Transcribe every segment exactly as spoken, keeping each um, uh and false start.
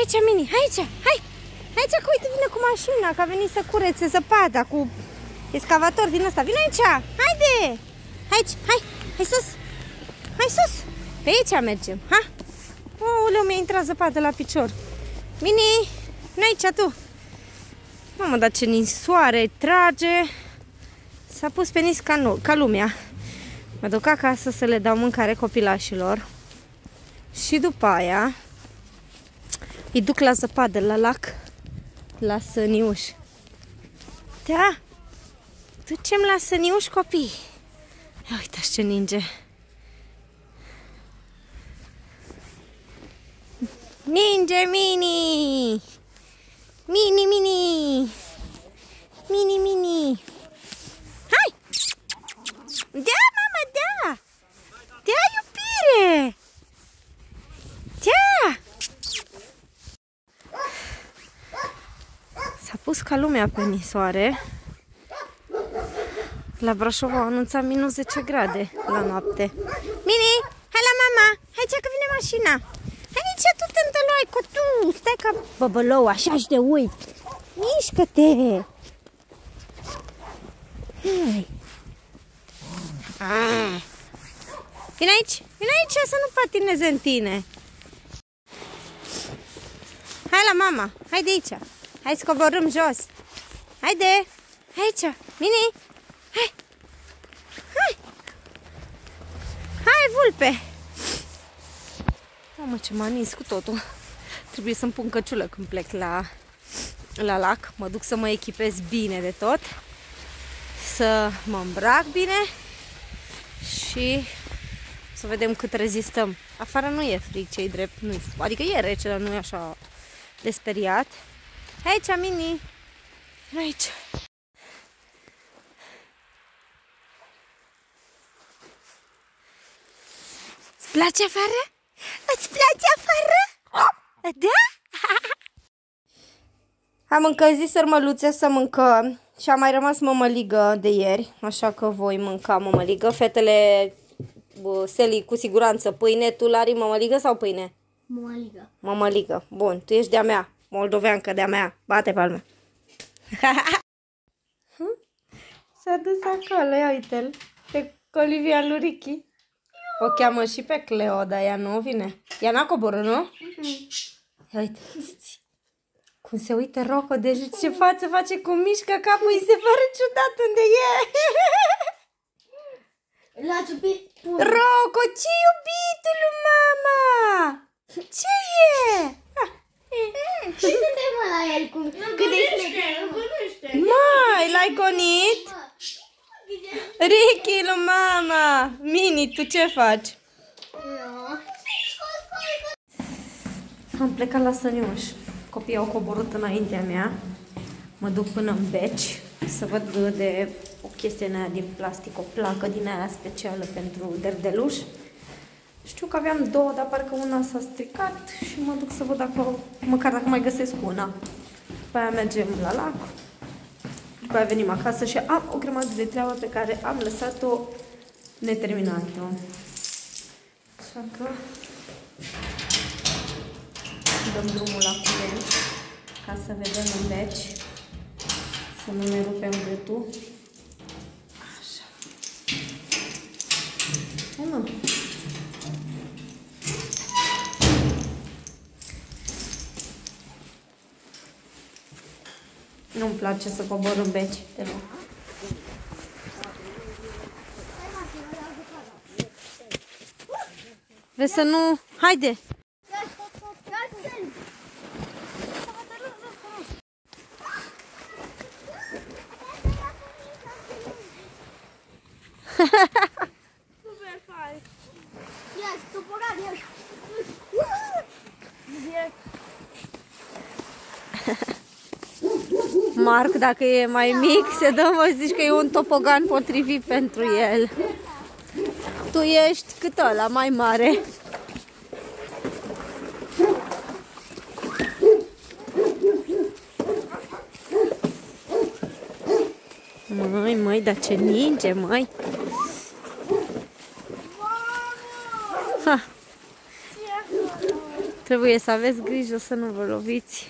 aici, Mini, aici, hai! Aici, că uite, vine cu mașina, că a venit să curețe zăpada cu excavator din ăsta. Vine aici, haide! Aici, hai, hai sus! Hai sus! Pe aici mergem, ha? Oleu, mi-a intrat zăpadă la picior. Mini, vine aici tu! Mamă, dar ce ninsoare trage! S-a pus pe nis ca, nu, ca lumea. Mă duc acasă să le dau mâncare copilașilor. Și după aia îi duc la zăpadă, la lac, la Săniuș. Da, ducem la Săniuș, copii. Ia uitați ce ninge. Ninge, Mini! Mini, Mini! Mini, Mini! Hai! Da, mama, da! Da, iubire! Da! S-a pus ca lumea pe nisoare. La Brașov au anunțat minus zece grade la noapte. Mini, hai la mama! Hai ce că vine mașina! Hai nici tu, tântăloico, tu! Stai ca băbălou, așa și de uit! Mișcă-te! Hai! Ah. Vine aici! Vine aici să nu patineze în tine! Hai la mama! Hai de aici! Hai să coborâm jos! Haide! Aici! Mini! Hai! Hai! Hai, vulpe! Mamă, ce m-a nins cu totul! Trebuie să-mi pun căciulă când plec la, la lac. Mă duc să mă echipez bine de tot. Să mă îmbrac bine. Și să vedem cât rezistăm. Afară nu e frig, ce-i drept. Nu, adică e rece, dar nu e așa de speriat. Aici, Mini! Aici! Îți place afară? Îți place afară? Da? Am încălzit sărmăluțe să mâncăm și a mai rămas mămăligă de ieri, așa că voi mânca mămăligă. Fetele, Seli, cu siguranță pâine. Tu, Lari, mămăligă sau pâine? Mămăligă. Mămăligă. Bun, tu ești de-a mea, moldoveancă de-a mea. Bate palme. S-a dus acolo, ia uite-l, pe Olivia lui Ricky. O cheamă și pe Cleo, dar ea nu vine. Ea n-a coborât, nu? Ia uite, cum se uită Rocco, deci ce față face, cum mișcă capul, îi se pare ciudat unde e. L-a ciupit. Rocco, ce iubitul lui mama? Ce e? Și te mă la el cum... Cât de Mai, l-ai gonit? Ricky, lui mama! Mini, tu ce faci? Am plecat la Săniuș. Copiii au coborât înaintea mea. Mă duc până în Beci să văd de o chestie din plastic, o placă din aia specială pentru derdeluș. Știu că aveam două, dar parcă una s-a stricat și mă duc să văd dacă, măcar dacă mai găsesc una. După aia mergem la lac. După aia venim acasă și am o grămadă de treabă pe care am lăsat-o neterminată. Așa că dăm drumul la curent ca să vedem în Beci, să nu ne rupem gâtul. Așa. Hai, mă. Nu-mi place să cobor în Beci, te rog. Vezi să nu... Haide! Super fain! Ia, topogan, ia! Marc, dacă e mai mic, se dă, mă, zici că e un topogan potrivit pentru el. Tu ești cât ăla, mai mare. Măi, măi, dar ce ninge, măi. Ha. Trebuie să aveți grijă să nu vă loviți.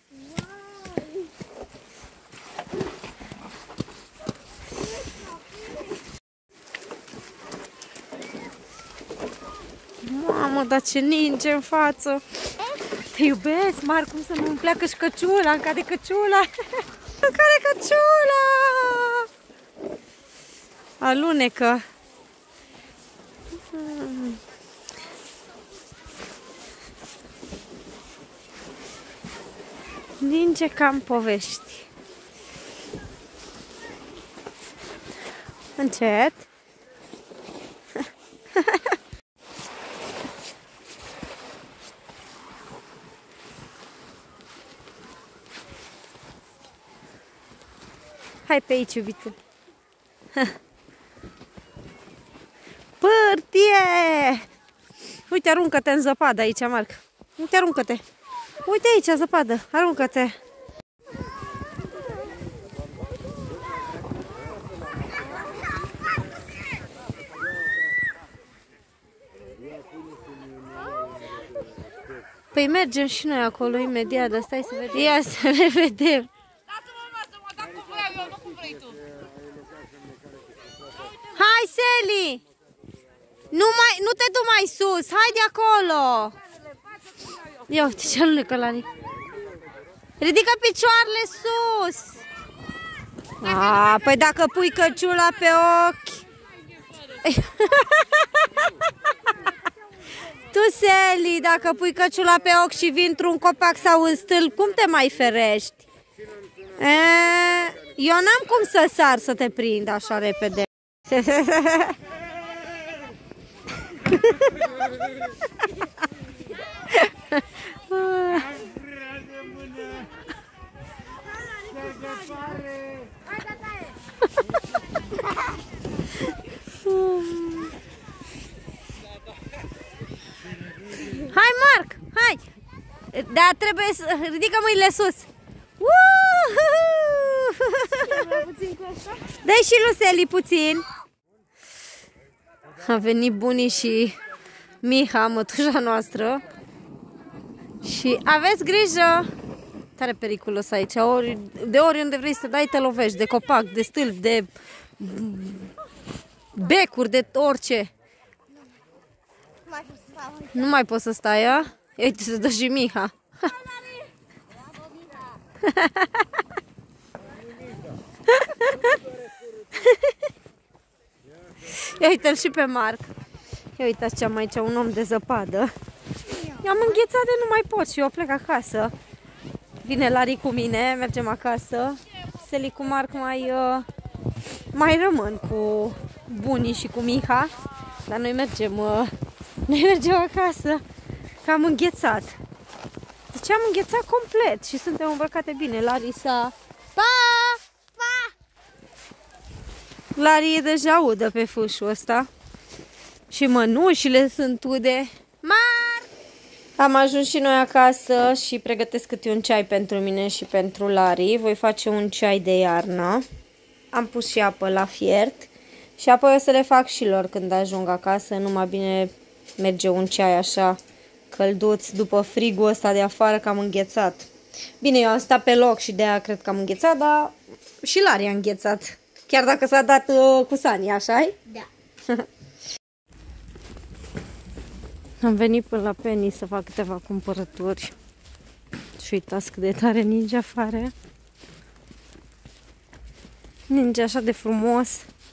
Mamă, dar ce ninge în față! Te iubesc, Marc, cum să nu-mi pleacă și căciula, îmi cade căciula! Îmi cade căciula! Alunecă! Ninge cam povești. Încet. Hai pe aici, iubite. Pârtie! Uite, aruncă-te în zăpadă aici, Marc. Uite, aruncă-te. Uite aici, zăpadă. Aruncă-te. Păi mergem și noi acolo imediat, dar stai să vedem. Ia să ne vedem. Hai, Seli! Nu, mai, nu te du mai sus, hai de acolo! Ia uite ce alunecă la anii. Ridică picioarele sus! A, păi dacă pui căciula pe ochi... Tu, Seli, dacă pui căciula pe ochi și vii într-un copac sau în stâlp, cum te mai ferești? E, eu n-am cum să sar să te prind așa repede. Hai, Marc, hai! Dar trebuie să... Ridică mâinile sus! Dă-i și lui Seli puțin! A venit bunii și Miha, mătușa noastră. Și aveți grijă! Tare periculos aici, ori, de oriunde vrei să dai te lovești, de copac, de stâlp, de becuri, de orice. Nu mai poți să stai, a? Uite, să dă și Miha. Ia uite-l și pe Marc. Ia uitați ce am aici, un om de zăpadă. Am înghețat de nu mai pot și eu plec acasă. Vine Lari cu mine, mergem acasă. Seli cu Marc mai, uh, mai rămân cu bunii și cu Miha. Dar noi mergem, uh, noi mergem acasă, că am înghețat. Deci am înghețat complet și suntem îmbrăcate bine. Lari s-a... Pa! Pa! Lari e deja udă pe fâșul ăsta. Și mănușile sunt ude. Mar! Am ajuns și noi acasă și pregătesc câte un ceai pentru mine și pentru Lari. Voi face un ceai de iarnă. Am pus și apă la fiert. Și apoi o să le fac și lor când ajung acasă. Numai bine merge un ceai așa călduț după frigul ăsta de afară, că am înghețat. Bine, eu am stat pe loc și de aia cred că am înghețat, dar și Lari a înghețat. Chiar dacă s-a dat uh, cu Sani, așa-i? Da. Am venit până la Penny să fac câteva cumpărături. Și uitați cât de tare ninge afară. Ninge așa de frumos.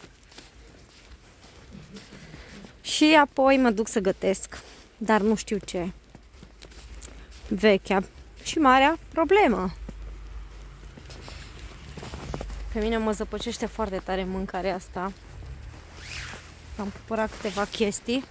Și apoi mă duc să gătesc. Dar nu știu ce. Vechea și marea problemă. Pe mine mă zăpăcește foarte tare mâncarea asta. Am cumpărat câteva chestii.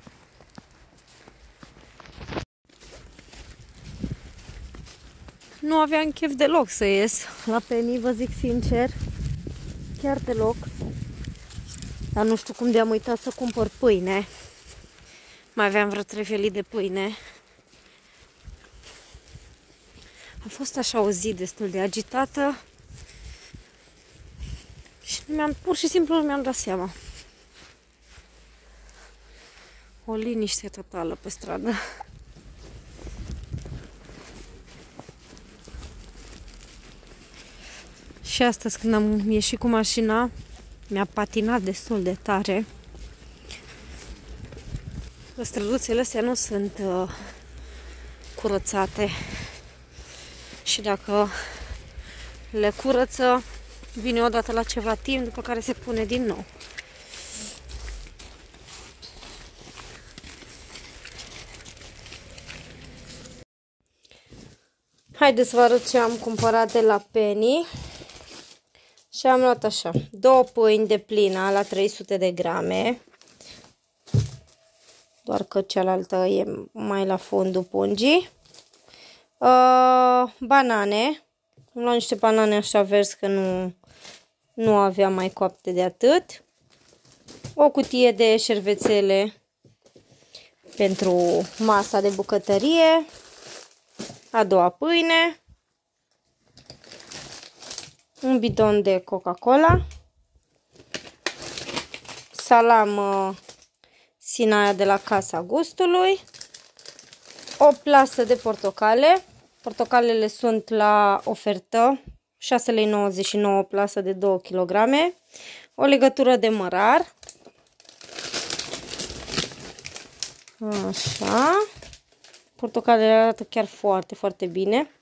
Nu aveam chef deloc să ies la Penny, vă zic sincer. Chiar deloc. Dar nu știu cum de am uitat să cumpăr pâine. Mai aveam vreo trei felii de pâine. A fost așa o zi destul de agitată. Și mi-am, pur și simplu nu mi-am dat seama. O liniște totală pe stradă. Și astăzi când am ieșit cu mașina, mi-a patinat destul de tare. Străduțele astea nu sunt uh, curățate. Și dacă le curăță, vine odată la ceva timp, după care se pune din nou. Haideți să vă arăt ce am cumpărat de la Penny. Și am luat așa, două pâini de plină la trei sute de grame. Doar că cealaltă e mai la fundul pungii. Uh, banane. Am luat niște banane așa verzi că nu, nu aveam mai coapte de atât. O cutie de șervețele pentru masa de bucătărie. A doua pâine. Un bidon de Coca-Cola. Salam Sinaia de la Casa Gustului. O plasă de portocale. Portocalele sunt la ofertă. șase lei nouăzeci și nouă plasă de două kilograme. O legătură de mărar. Așa. Portocalele arată chiar foarte, foarte bine.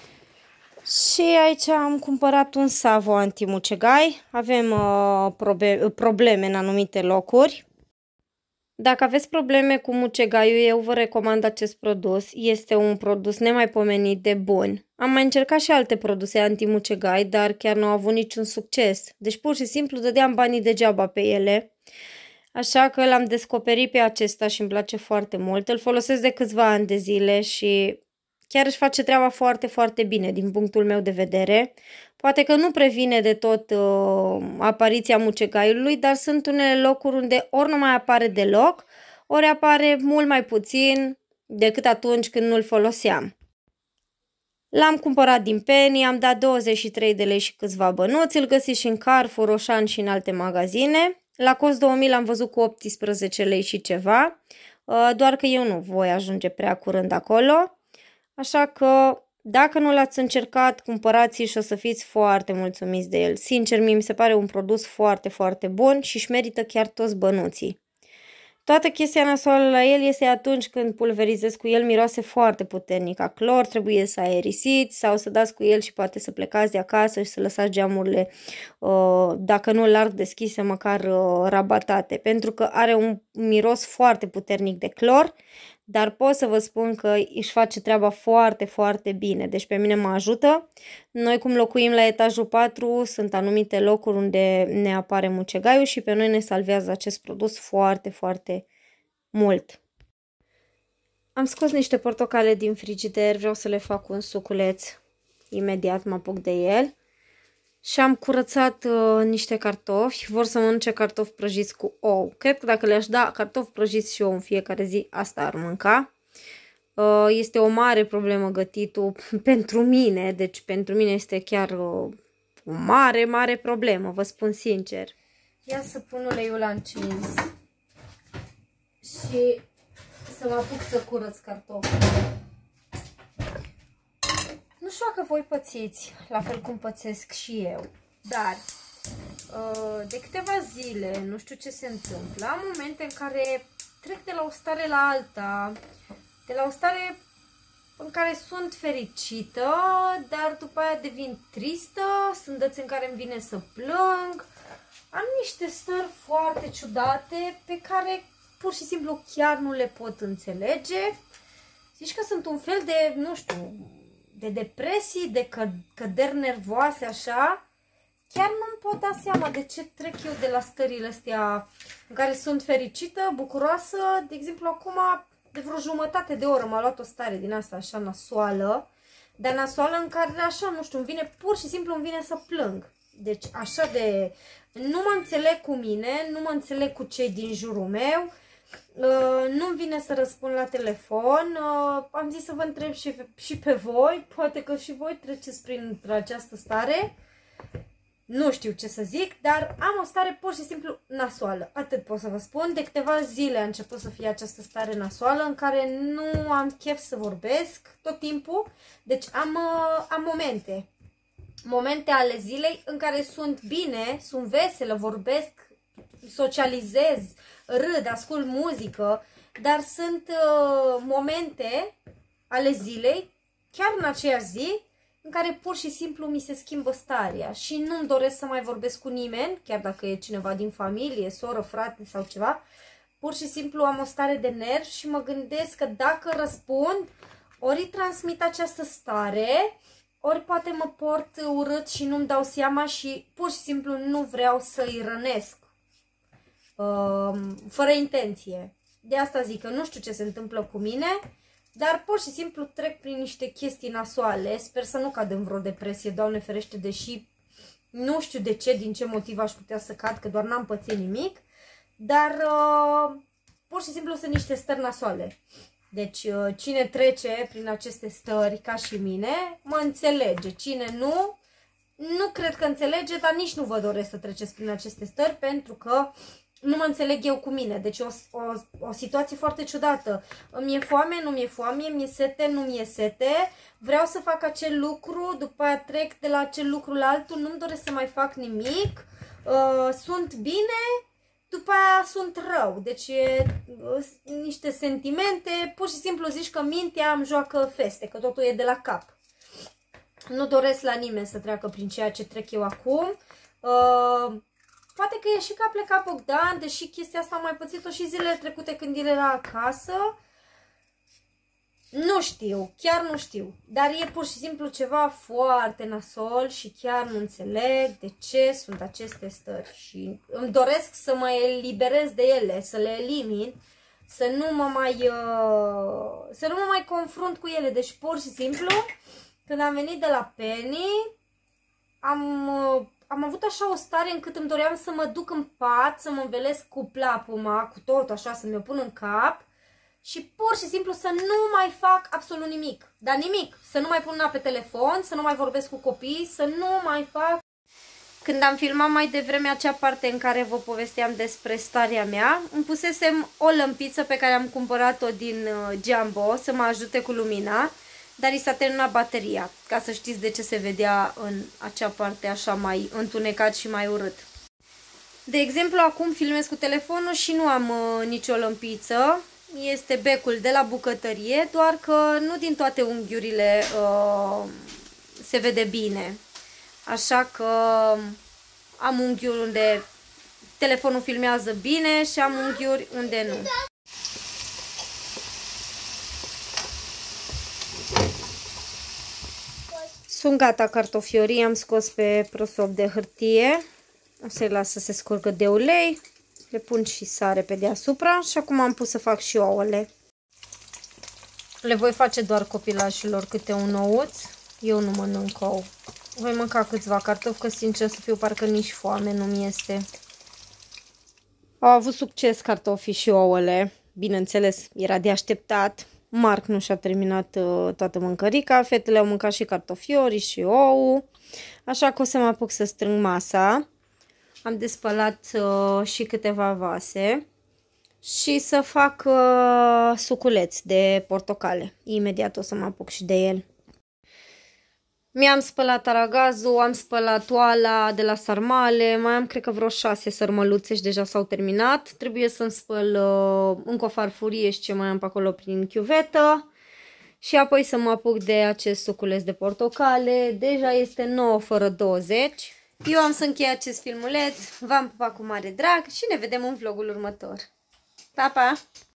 Și aici am cumpărat un savo antimucegai. Avem uh, probleme în anumite locuri. Dacă aveți probleme cu mucegaiul, eu vă recomand acest produs. Este un produs nemaipomenit de bun. Am mai încercat și alte produse antimucegai, dar chiar nu au avut niciun succes. Deci pur și simplu dădeam banii degeaba pe ele. Așa că l-am descoperit pe acesta și îmi place foarte mult. Îl folosesc de câțiva ani de zile și chiar își face treaba foarte, foarte bine din punctul meu de vedere. Poate că nu previne de tot uh, apariția mucegaiului, dar sunt unele locuri unde ori nu mai apare deloc, ori apare mult mai puțin decât atunci când nu-l foloseam. L-am cumpărat din Penny, am dat douăzeci și trei de lei și câțiva bănuți, îl găsiți și în Carrefour, Auchan și în alte magazine. La cost două mii l-am văzut cu optsprezece lei și ceva, uh, doar că eu nu voi ajunge prea curând acolo. Așa că dacă nu l-ați încercat, cumpărați-l și o să fiți foarte mulțumiți de el. Sincer, mie mi se pare un produs foarte, foarte bun și își merită chiar toți bănuții. Toată chestia nasoală la el este atunci când pulverizezi cu el, miroase foarte puternic a clor, trebuie să aerisiți sau să dați cu el și poate să plecați de acasă și să lăsați geamurile, dacă nu larg deschise, măcar rabatate, pentru că are un miros foarte puternic de clor, dar pot să vă spun că își face treaba foarte, foarte bine, deci pe mine mă ajută. Noi cum locuim la etajul patru, sunt anumite locuri unde ne apare mucegaiul și pe noi ne salvează acest produs foarte, foarte mult. Am scos niște portocale din frigider, vreau să le fac un suculeț, imediat mă apuc de el. Și am curățat uh, niște cartofi, vor să mănânce cartofi prăjiți cu ou. Cred că dacă le-aș da cartofi prăjiți și ou în fiecare zi, asta ar mânca. Uh, este o mare problemă gătitul pentru mine, deci pentru mine este chiar uh, o mare, mare problemă, vă spun sincer. Ia să pun uleiul la încins și să mă apuc să curăț cartofii. Nu știu dacă voi pățiți, la fel cum pățesc și eu, dar de câteva zile, nu știu ce se întâmplă, am momente în care trec de la o stare la alta, de la o stare în care sunt fericită, dar după aia devin tristă, sunt dăți în care îmi vine să plâng, am niște stări foarte ciudate pe care pur și simplu chiar nu le pot înțelege. Zici că sunt un fel de, nu știu, de depresii, de că, căderi nervoase, așa, chiar nu-mi pot da seama de ce trec eu de la stările astea în care sunt fericită, bucuroasă. De exemplu, acum, de vreo jumătate de oră m-a luat o stare din asta așa nasoală, dar nasoală în care, așa, nu știu, îmi vine, pur și simplu îmi vine să plâng. Deci, așa de, nu mă înțeleg cu mine, nu mă înțeleg cu cei din jurul meu, Uh, nu-mi vine să răspund la telefon, uh, am zis să vă întreb și, și pe voi, poate că și voi treceți prin această stare, nu știu ce să zic, dar am o stare pur și simplu nasoală, atât pot să vă spun. De câteva zile a început să fie această stare nasoală în care nu am chef să vorbesc tot timpul, deci am, uh, am momente momente ale zilei în care sunt bine, sunt veselă, vorbesc, socializez, râd, ascult muzică, dar sunt uh, momente ale zilei, chiar în aceeași zi, în care pur și simplu mi se schimbă starea și nu-mi doresc să mai vorbesc cu nimeni, chiar dacă e cineva din familie, soră, frate sau ceva. Pur și simplu am o stare de nervi și mă gândesc că dacă răspund, ori îi transmit această stare, ori poate mă port urât și nu-mi dau seama și pur și simplu nu vreau să-i rănesc. Uh, fără intenție. De asta zic că nu știu ce se întâmplă cu mine, dar pur și simplu trec prin niște chestii nasoale. Sper să nu cad în vreo depresie, Doamne ferește, deși nu știu de ce, din ce motiv aș putea să cad, că doar n-am pățit nimic. Dar uh, pur și simplu sunt niște stări nasoale. Deci uh, cine trece prin aceste stări, ca și mine, mă înțelege. Cine nu, nu cred că înțelege, dar nici nu vă doresc să treceți prin aceste stări, pentru că nu mă înțeleg eu cu mine. Deci o, o, o situație foarte ciudată. Mi-e foame, nu mi-e foame, mi-e sete, nu mi-e sete. Vreau să fac acel lucru, după aia trec de la acel lucru la altul, nu-mi doresc să mai fac nimic. Uh, sunt bine, după aia sunt rău. Deci e uh, niște sentimente, pur și simplu zici că mintea îmi joacă feste, că totul e de la cap. Nu doresc la nimeni să treacă prin ceea ce trec eu acum. Uh, Poate că e și că a plecat Bogdan, deși chestia asta am mai pățit-o și zilele trecute când el era acasă. Nu știu, chiar nu știu. Dar e pur și simplu ceva foarte nasol și chiar nu înțeleg de ce sunt aceste stări. Și îmi doresc să mă eliberez de ele, să le elimin, să nu mă mai, uh, să nu mă mai confrunt cu ele. Deci pur și simplu, când am venit de la Penny, am... Uh, Am avut așa o stare încât îmi doream să mă duc în pat, să mă învelesc cu plapuma, cu tot așa, să mi-o pun în cap și pur și simplu să nu mai fac absolut nimic. Dar nimic. Să nu mai pun mâna pe telefon, să nu mai vorbesc cu copii, să nu mai fac... Când am filmat mai devreme acea parte în care vă povesteam despre starea mea, îmi pusesem o lămpiță pe care am cumpărat-o din Jumbo să mă ajute cu lumina. Dar i s-a terminat bateria, ca să știți de ce se vedea în acea parte așa mai întunecat și mai urât. De exemplu, acum filmez cu telefonul și nu am uh, nicio lămpiță. Este becul de la bucătărie, doar că nu din toate unghiurile uh, se vede bine. Așa că am unghiuri unde telefonul filmează bine și am unghiuri unde nu. Sunt gata cartofiorii, am scos pe prosop de hârtie, o să-i las să se scurgă de ulei, le pun și sare pe deasupra și acum am pus să fac și ouăle. Le voi face doar copilașilor câte un ouț, eu nu mănânc ou. Voi mânca câțiva cartofi, că sincer să fiu parcă nici foame nu mi este. Au avut succes cartofii și ouăle, bineînțeles era de așteptat. Marc nu și-a terminat uh, toată mâncărica, fetele au mâncat și cartofiorii și ou, așa că o să mă apuc să strâng masa. Am despălat uh, și câteva vase și să fac uh, suculeți de portocale. Imediat o să mă apuc și de el. Mi-am spălat aragazul, am spălat oala de la sarmale, mai am cred că vreo șase sărmăluțe și deja s-au terminat. Trebuie să-mi spăl uh, încă o farfurie și ce mai am pe acolo prin chiuvetă. Și apoi să mă apuc de acest suculeț de portocale. Deja este nouă fără douăzeci. Eu am să închei acest filmuleț, v-am pupat cu mare drag și ne vedem în vlogul următor. Pa, pa!